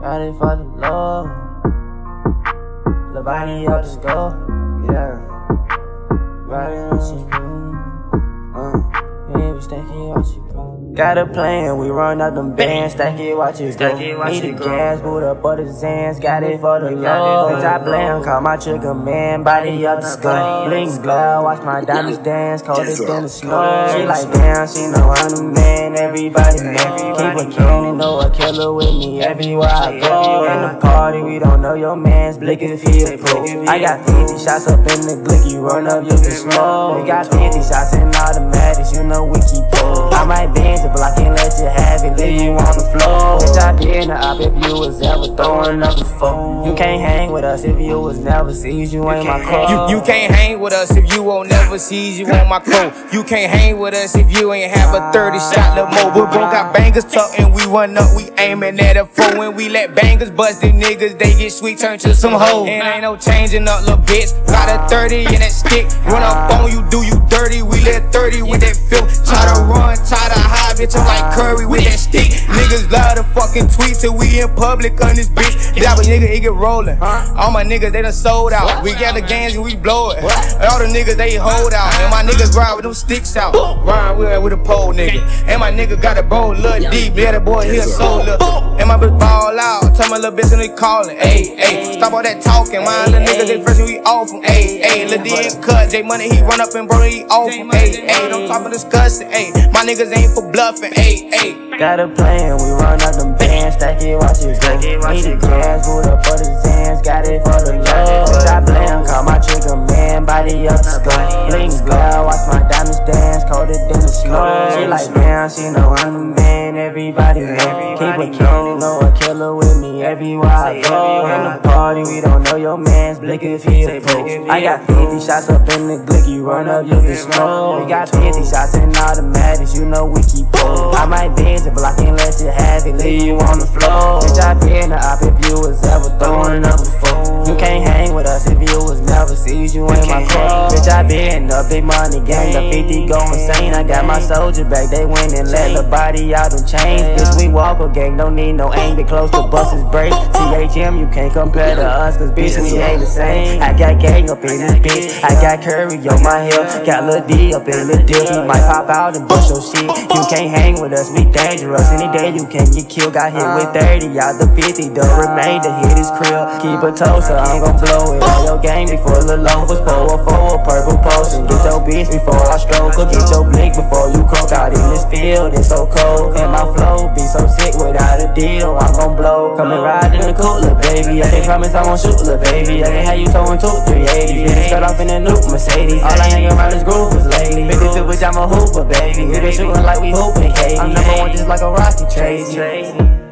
Got it for the love. Lil Body up the score. Yeah. Riding on some yeah, we stack it, watch it go. Got a plan, we run out them bands, stack it, watch it go. Need the gas, boot up all the Zans, got it for the love. Bitch, I blam, call my trigger man, body up the skull. Blink glare, watch my diamonds dance, colder than the snow. She like, damn, she know I'm the man, everybody know. Keep a cannon, know a killer with me everywhere I go. In the party, we don't know your man's blick if he a pro. I got 50 shots up in the glicky, run up, you can smoke. We got 50 shots in automatics, you know we keep pull. I might bend the block and let you have it, leave you on the floor. Bitch, I be in the op if you was ever throwing up before. You can't hang with us if you was never sees, you ain't my crew. You can't hang with us if you won't never sees, you on my crew. You can't hang with us if you ain't have a 30 shot Lil Mo. We broke got bangers tucked and we run up, we aiming at a foe. When we let bangers bust the niggas, they get sweet, turn to some hoes. And ain't no changing up, little bitch. Got a 30 in that stick, run up on you, do you dirty. We let 30 with that filth. Try to run, try to hide, bitch, I'm like Curry with that stick. Niggas love to fucking tweet till we in public on this bitch. That nigga, he get rolling. All my niggas, they done sold out. We got the gangs and we blow it. All the niggas, they hold out. And my niggas ride with them sticks out. Ride with a pole nigga. And my nigga got a bowl, look deep. Yeah, that boy, he a soul look. And my bitch ball out. Tell my little bitch and they calling. Ayy, stop all that talking. My little niggas, they fresh and we off them. Ayy, Lil D ain't cut. J Money, he run up and bro, he off him. Ayy, don't talk about discussing. Ayy, my niggas ain't for bluffing. Ayy. Got a plan, we run up them bands, stack it, watch it go. Need the gas, boot up all the Zans, got it for the love. Bitch, I blam, call my trigger man, body up the skull. Blink glare, watch my diamonds dance, colder than the snow. She like, damn, she know I'm the man, everybody know. Keep a cannon, know a killer with me everywhere I go. In the party, we don't know your man's blick if he a pro. I got 50 shots up in the glicky, run up, you can smoke. We got 50 shots in automatics, you know we keep pull. I might bend the block and let you have it, leave you on the floor. Bitch, I be in the op if you was ever throwing up before. You can't hang with us if you was never sees, you ain't my crew. Bitch, I be in the big money gang, the 50 go insane. I got my soldier back, they went and let the body out them chains. Bitch, we walk a gang, don't need no aim, get close to buses break. THM, you can't compare to us, cause bitch, we ain't the same. I got gang up in this bitch, I got Curry on my hill, got Lil D up in the deal. He might pop out and bust your shit. You can't hang with us, we dangerous. Any day you can get killed. Got hit with 30 out the 50, the remainder hit his crib. Keep a toaster, I'm gon' blow it. All your game before the loafers, pour a purple potion. Get your bitch before I stroke her. Get your blink before you croak out in this field. It's so cold, and my flow be so sick without a deal. I'm gon' blow. Come and ride in the cooler, baby. I can't promise I won't shoot, little baby. I can't have you towing 2 380. Bitch, cut off in a new Mercedes. All I hang around is groovers lately. 52, bitch, I'm a hooper, baby. We been shooting like we hooping, Katie. I'm number one just like a Rocky Tracy.